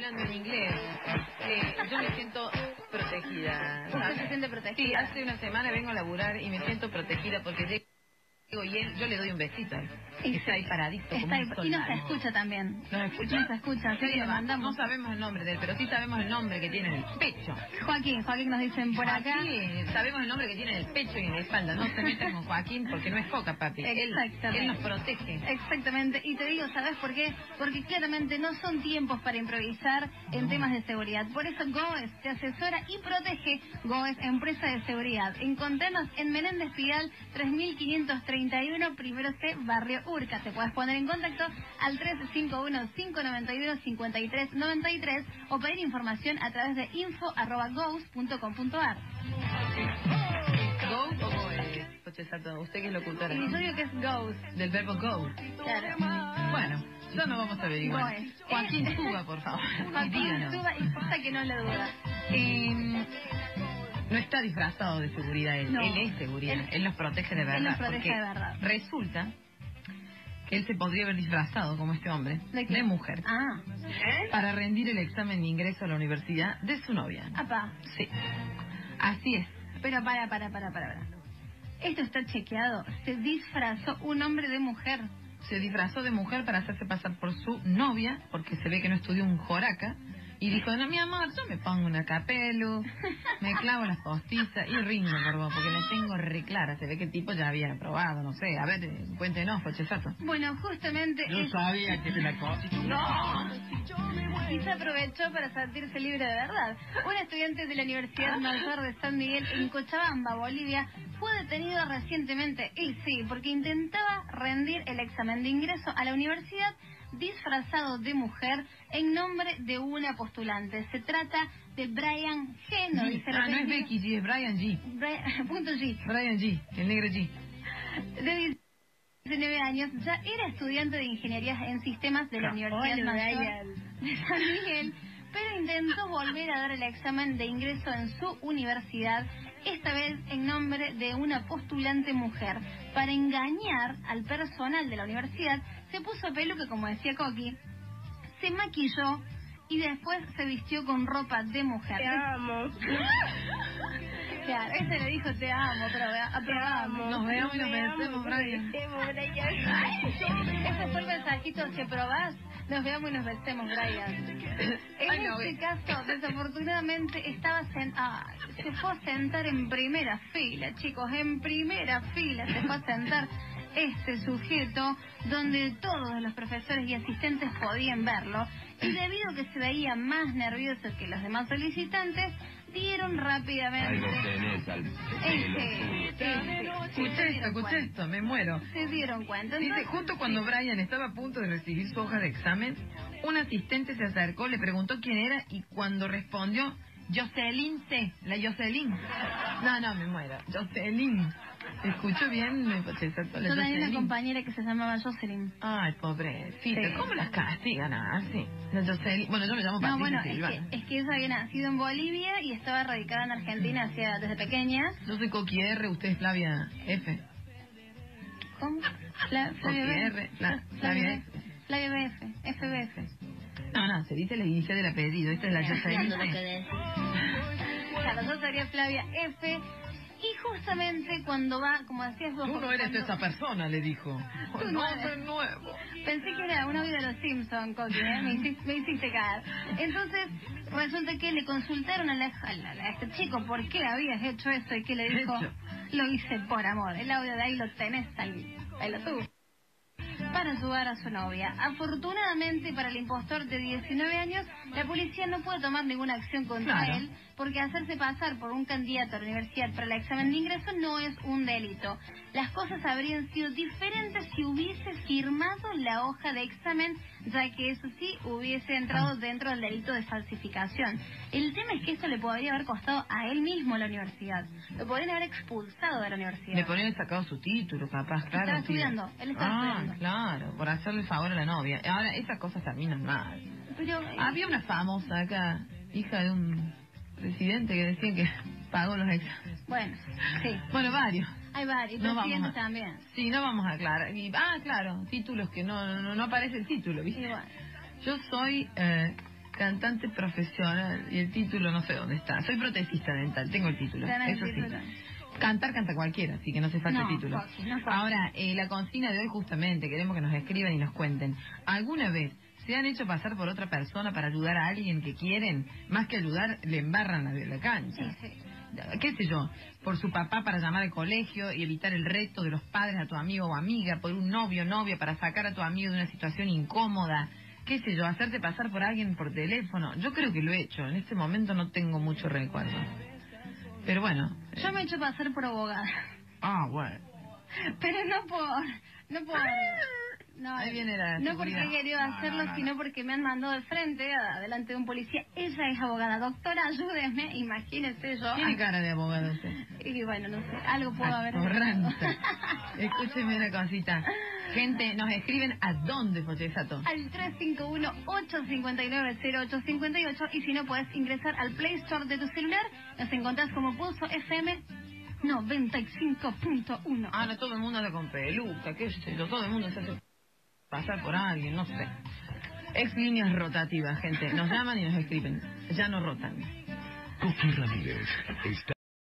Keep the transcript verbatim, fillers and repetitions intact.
hablando en inglés. Eh, yo me siento protegida. ¿Usted se siente protegida? Sí, hace una semana vengo a laburar y me siento protegida porque llego y él, yo le doy un besito a él. Y está ahí paradito. Está como ahí, un y nos soldado. escucha también. ¿Nos escucha? Nos escucha, así que le mandamos. No sabemos el nombre de él, pero sí sabemos el nombre que tiene en el pecho. Joaquín, Joaquín nos dicen por acá. Sí, sabemos el nombre que tiene en el pecho y en la espalda. No se metan con Joaquín porque no es coca, papi. Exactamente. Él, él nos protege. Exactamente. Y te digo, ¿sabes por qué? Porque claramente no son tiempos para improvisar en No. temas de seguridad. Por eso Goes te asesora y protege. Goes, empresa de seguridad. Encontranos en Menéndez Pidal tres mil quinientos treinta y uno, primero C, Barrio Urca. Te puedes poner en contacto al tres cinco uno, cinco nueve uno, cinco tres nueve tres o pedir información a través de info arroba goes punto com punto ar. ¿Go o goes? Coche Sato, usted que es locutora. Y yo digo que es goes. Del verbo go. Claro. Bueno, ya no vamos a averiguar. Goes. Joaquín, suba, por favor. Joaquín, Díganos. suba y posta que no le duda. Eh, no está disfrazado de seguridad él. No. Él es seguridad. Él- Él, nos protege de verdad. Él nos protege porque de verdad. Resulta que él se podría haber disfrazado como este hombre ¿De qué? mujer Ah. para rendir el examen de ingreso a la universidad de su novia. Apa. Sí. Así es. Pero para, para, para, para, para. Esto está chequeado. Se disfrazó un hombre de mujer. Se disfrazó de mujer para hacerse pasar por su novia, porque se ve que no estudió un joraca, y dijo, no, mi amor, yo me pongo una capelu, me clavo las postizas y rindo, perdón, porque la tengo re clara. Se ve que el tipo ya había probado, no sé. A ver, eh, cuéntenos, Cochesato. Bueno, justamente... Yo es- sabía que te la cosa. ¡No! Y se aprovechó para sentirse libre de verdad. Un estudiante de la Universidad Mayor de San Miguel en Cochabamba, Bolivia, fue detenido recientemente, y sí, porque intentaba rendir el examen de ingreso a la universidad disfrazado de mujer en nombre de una postulante. Se trata de Brian G. No dice Ah, no es repetido. Becky G, es Brian G. Brian, punto G. Brian G, el negro G. De diecinueve años, ya era estudiante de ingeniería en sistemas de la Universidad Hola, Mayor Brian. de San Miguel, pero intentó volver a dar el examen de ingreso en su universidad, esta vez en nombre de una postulante mujer. Para engañar al personal de la universidad, se puso peluca, como decía Coqui, se maquilló y después se vistió con ropa de mujer. Te amo. Claro, ese le dijo te amo, pero aprobamos. Nos veamos y nos besemos, Brian. Ese fue el mensajito, si aprobás, nos veamos y nos besemos, Brian. En Ay, no, este eh. caso, desafortunadamente, estaba sen ah, se fue a sentar en primera fila, chicos, en primera fila se fue a sentar este sujeto, donde todos los profesores y asistentes podían verlo, y debido a que se veía más nervioso que los demás solicitantes, dieron rápidamente... Algo tenés al Este, este, Escuché esto, escuché esto, me muero. se dieron cuenta. Dice, Entonces, justo cuando Brian estaba a punto de recibir su hoja de examen, un asistente se acercó, le preguntó quién era y cuando respondió, Jocelyn C, la Jocelyn. No, no, me muero. Jocelyn. ¿Escucho bien? Me parece exacto, la yo tenía una Jocelyn. compañera que se llamaba Jocelyn. Ay, pobrecita. Sí. ¿Cómo las castigan así? La Jocelyn. Bueno, yo me llamo No, Patricia bueno, es Silvana. que, es que ella había nacido en Bolivia y estaba radicada en Argentina hacia, desde pequeña. Yo soy Coqui R, usted es Flavia F. ¿Cómo? Fla- Flavia Coqui B. R, Fla- Flavia Flavia B. F. Flavia B F. F B F. No, no, se dice la inicial del apellido. Esta es la Jocelyn C. Claro, yo sería Flavia F. Y justamente cuando va, como decías vos... Tú no eres cuando- esa persona, le dijo. Tú Oh, no no, eres. de nuevo. Pensé que era una vida de los Simpsons, Coqui, ¿eh? me, hiciste, me hiciste caer. Entonces, resulta que le consultaron a, la, a, la- a este chico por qué habías hecho eso y que le dijo, Hecho. lo hice por amor. El audio de ahí lo tenés, ahí, ahí lo tuvo. Para ayudar a su novia. Afortunadamente para el impostor de diecinueve años, la policía no puede tomar ninguna acción contra Claro. él, porque hacerse pasar por un candidato a la universidad para el examen de ingreso no es un delito. Las cosas habrían sido diferentes si hubiese firmado la hoja de examen, ya que eso sí hubiese entrado dentro del delito de falsificación. El tema es que esto le podría haber costado a él mismo la universidad. Lo podrían haber expulsado de la universidad. Le podrían haber sacado su título, capaz, claro. Estaba sí. estudiando, él estaba ah, estudiando. claro, por hacerle el favor a la novia. Ahora, esas cosas terminan mal. Pero, eh, Había una famosa acá, hija de un presidente, que decían que pagó los exámenes. bueno, sí. Bueno, varios. Hay varios, No presidentes vamos a- también. Sí, no vamos a aclarar. Y, ah, claro, títulos que no, no, no aparece el título, ¿viste? Y bueno, Yo soy eh, cantante profesional, y el título no sé dónde está. Soy protesista dental, tengo el título, Tenés el eso sí. título. Cantar canta cualquiera, así que no hace falta No, título. Foxy, no, Foxy. Ahora, eh, la consigna de hoy justamente, queremos que nos escriban y nos cuenten. ¿Alguna vez se han hecho pasar por otra persona para ayudar a alguien que quieren? Más que ayudar, le embarran la, la cancha. Sí, sí. ¿Qué sé yo? Por su papá para llamar al colegio y evitar el reto de los padres a tu amigo o amiga, por un novio o novia para sacar a tu amigo de una situación incómoda. ¿Qué sé yo? Hacerte pasar por alguien por teléfono. Yo creo que lo he hecho. En este momento no tengo mucho recuerdo. Pero bueno. Yo me he hecho pasar por abogada. Ah, bueno. Pero no por... No por... No, Ahí viene la no porque seguridad. he querido No, hacerlo, no, no, sino no. porque me han mandado de frente, adelante de un policía. Ella es abogada. Doctora, ayúdeme. Imagínese yo. Tiene cara de abogado usted. Y bueno, no sé, algo puedo haber Atorrante. Escúcheme una cosita. Gente, nos escriben a dónde, Fochesato. Al tres cinco uno, ocho cinco nueve, cero ocho cinco ocho, y si no puedes ingresar al Play Store de tu celular, nos encontrás como Pulso F M noventa y cinco punto uno. Ah, no, todo el mundo anda con peluca, qué sé yo, todo el mundo se hace pasar por alguien, no sé. Ex líneas rotativas, gente. Nos llaman y nos escriben. Ya no rotan. Coqui Ramírez está